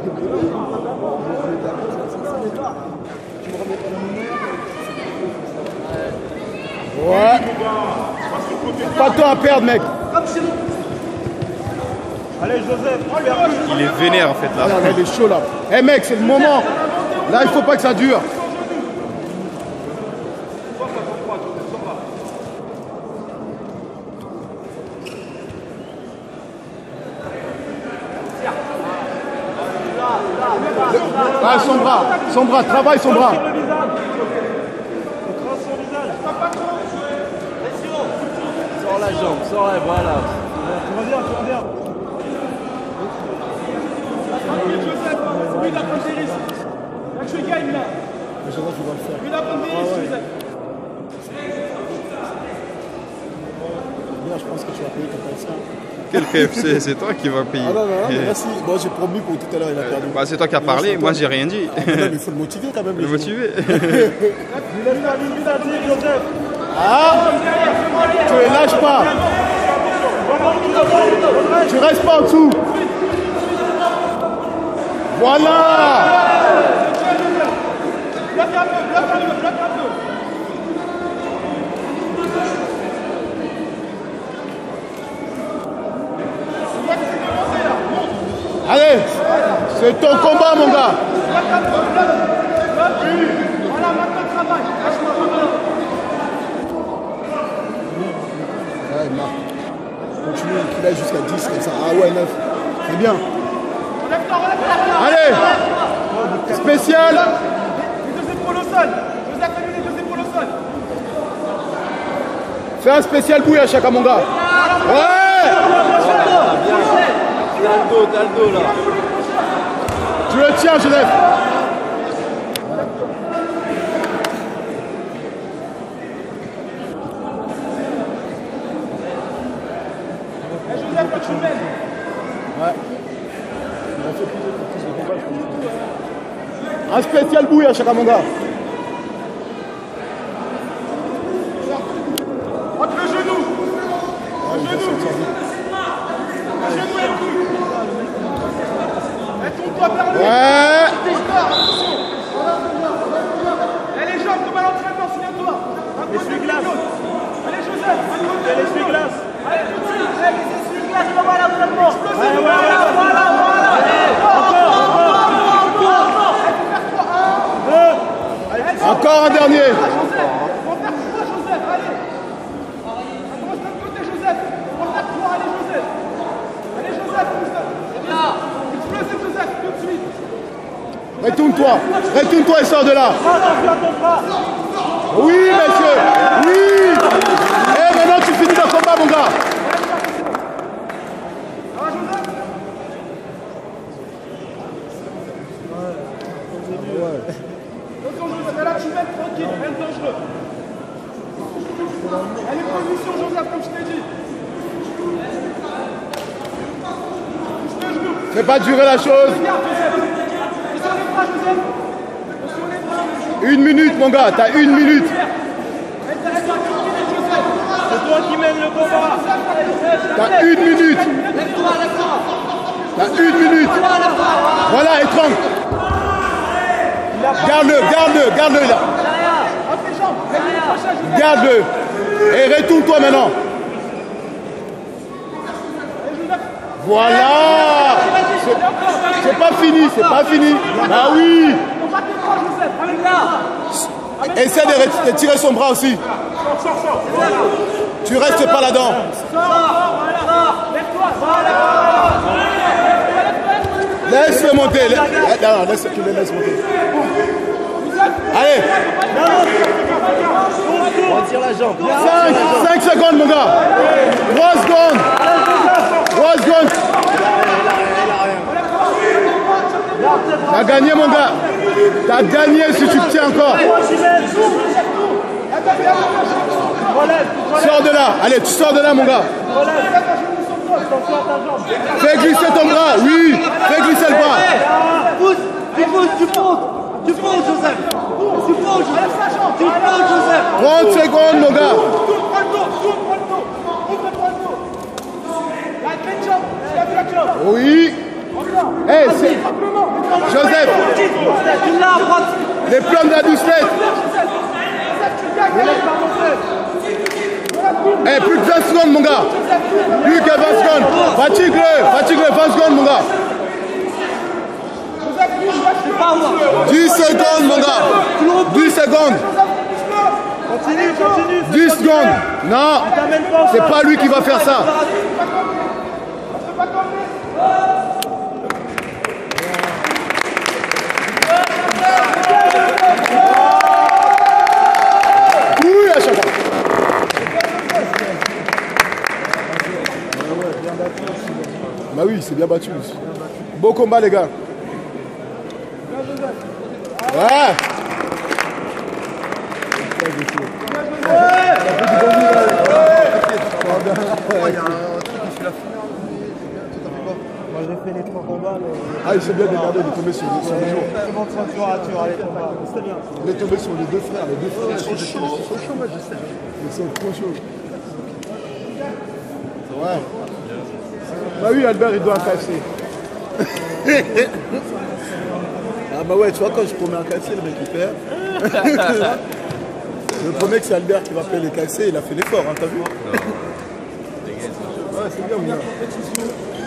Ouais. Pas de temps à perdre, mec. Allez, Joseph. Il est vénère en fait là. Ah, il est chaud là. Eh hey, mec, c'est le moment. Là, il faut pas que ça dure. Ah, son bras, travaille son bras. Sors la jambe, sors la, voilà. Tu vas bien, tu vas bien. Lui, il a pas de risque. Là que je gagne, là. Lui, il a pas de risque, Joseph. Je pense que tu vas payer comme ça. Quel KFC? C'est toi qui vas payer. Ah non, merci. Bon, j'ai promis pour tout à l'heure, il a perdu. Bah, c'est toi qui as parlé, moi j'ai rien dit. Ah, non, mais il faut le motiver quand même. Le motiver. Ah, tu ne lâches pas. Tu restes pas en dessous. Voilà. Bloque un peu. Allez, c'est ton combat, mon gars. Voilà, maintenant le travail. Ouais, Marc. Continue, qu'il aille jusqu'à 10 comme ça. Ah ouais, 9. C'est bien. Allez. Spécial. Les deux épaules au sol. Joseph, fais-lui les deux épaules au sol. Fais un spécial bouille à chacun, mon gars. Ouais. T'as le dos là. Tu le tiens, Joseph. Joseph, là tu mènes. Ouais. Un spécial bouille à chacun, mon gars. Entre le genou. Le genou et le coude. Et tourne-toi vers lui. Ouais. Et les jambes comme à l'entraînement, souviens-toi. Un côté l'essuie-glace. Allez Joseph, un côté l'essuie-glace. Allez tout de suite. Les essuie-glaces comme à l'entraînement. Voilà. Encore un dernier. Joseph, on va faire 3, Joseph, allez. Commence de l'autre côté, Joseph. On va faire 3, allez, Joseph. Allez, Joseph, c'est bien. Explosif, Joseph, tout de suite. Retourne-toi et sors de là. Oui, messieurs. Oui. Et maintenant, tu finis le combat, mon gars. Ça va, Joseph? Attention, Joseph, là, tu mènes tranquille, rien de dangereux. Allez, position, Joseph, comme je t'ai dit. Touche le genou. Fais pas durer la chose. Regarde, Joseph. Et sur les bras, Joseph. Sur les bras. 1 minute, mon gars. T'as 1 minute. C'est toi qui mènes le combat. T'as 1 minute. T'as 1 minute. Voilà, étrangle. Garde-le là. Garde-le. Et retourne-toi maintenant. Voilà. C'est pas fini. Ah oui. Essaie de tirer son bras aussi. Tu restes pas là-dedans. Laisse-le monter. Non, laisse monter. Allez. On tire la jambe. 5 secondes, mon gars. 3 secondes. 3 secondes. T'as gagné, mon gars. T'as gagné si tu te tiens encore. Sors de là. Allez, tu sors de là, mon gars. Fais glisser ton bras. Oui. Fais glisser le bras. Tu poses, Joseph. Tu poses, Joseph. 30 secondes, mon gars. Oui. Hey, c'est... Joseph, les plans de la doucelette. Hey, plus de 20 secondes, mon gars. Plus que 20 secondes. Fatigue-le, 20 secondes, mon gars. 10 secondes, mon gars. 10 secondes. 10 secondes. Non, c'est pas lui qui va faire ça. Oui, à chaque fois. Bah oui, c'est bien battu. Beau combat, les gars. Ouais. Moi j'ai fait les 3 combats. Ah, il s'est bien dégardé, il est tombé sur les jours. C'était bien. Il est tombé sur les deux frères. Les deux frères ils sont chauds, moi je sais. Ils sont trop chauds. Ouais. Bah oui, Albert, il doit casser. Ah bah ouais, tu vois, quand je promets un cassé, le mec il perd. Je promets que c'est Albert qui va payer les cassés, il a fait l'effort, hein, t'as vu? Ouais, c'est bien, mon gars.